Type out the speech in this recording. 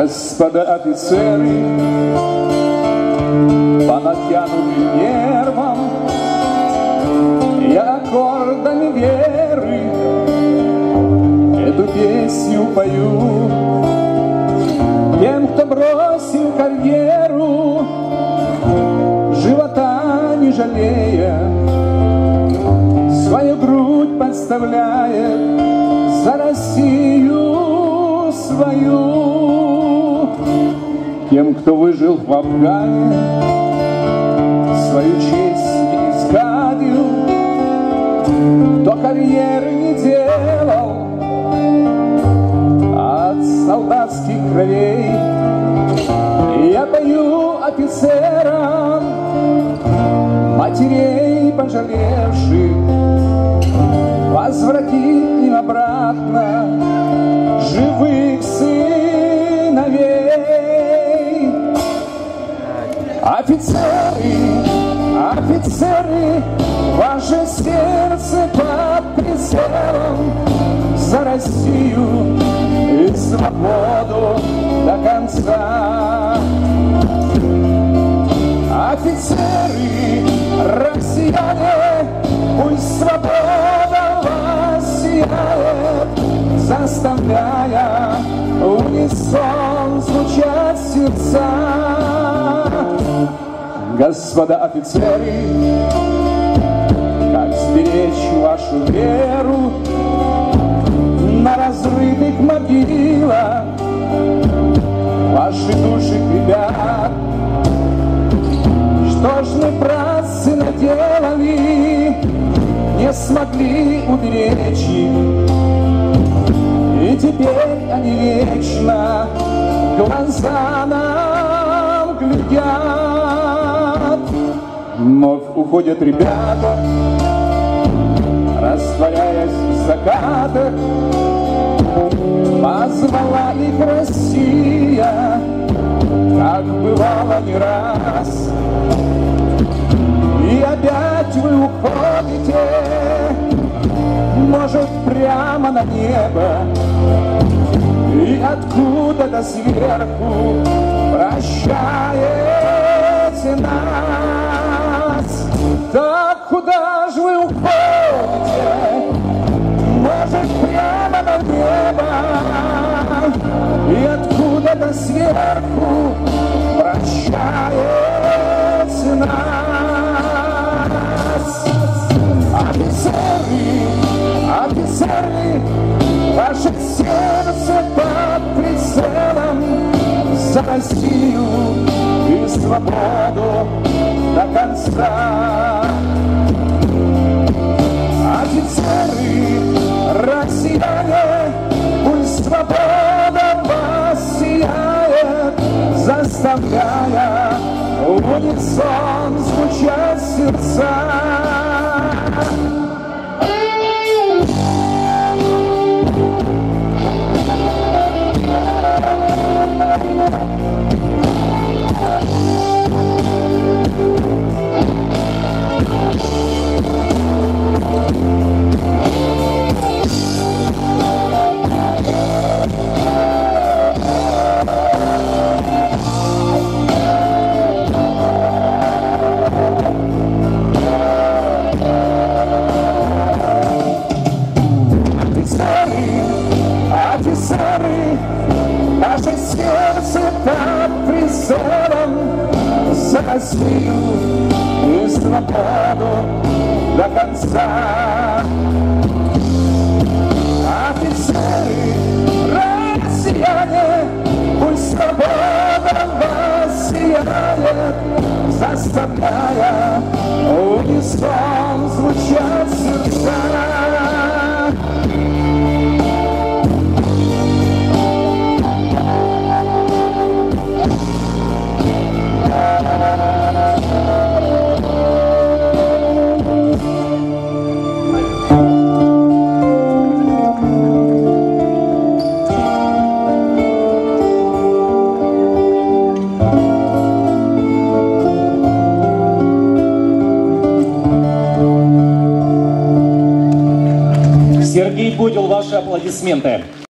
Господа офицеры, по натянутым нервам я аккордами веры эту песню пою. Тем, кто бросил карьеру, живота не жалея, свою грудь подставляет за Россию свою. Тем, кто выжил в Афгане, свою честь не изгадил, кто карьеры не делал от солдатских кровей. Я пою офицерам, матерей пожалевших, возвратить им обратно живых сыновей. Офицеры, офицеры, ваше сердце под прицелом за Россию и свободу до конца. Офицеры, россияне, пусть свобода вас сияет, заставляя в унисон звучать сердца. Господа офицеры, как сберечь вашу веру на разрытых могилах, ваши души крепят. Что ж мы, братцы, наделали, не смогли уберечь их, и теперь они вечно глаза нам глядят. Вновь уходят ребята, растворяясь в закатах. Позвала их Россия, как бывало не раз. И опять вы уходите, может, прямо на небо, и откуда-то сверху прощаете нас. Так куда же вы уходите? Может, прямо на небо, и откуда-то сверху прощаете нас. Офицеры, офицеры, ваше сердце под прицелом за Россию и свободу до конца. Офицеры, россияне, пусть свобода вас сияет, заставляя в унисон звучать сердца. Офицеры, наше сердце под прицелом за Россию и свободу до конца. Офицеры, россияне, пусть свобода вас сияет, заставляя в унисон звучать сердца. Сергей Будил, ваши аплодисменты.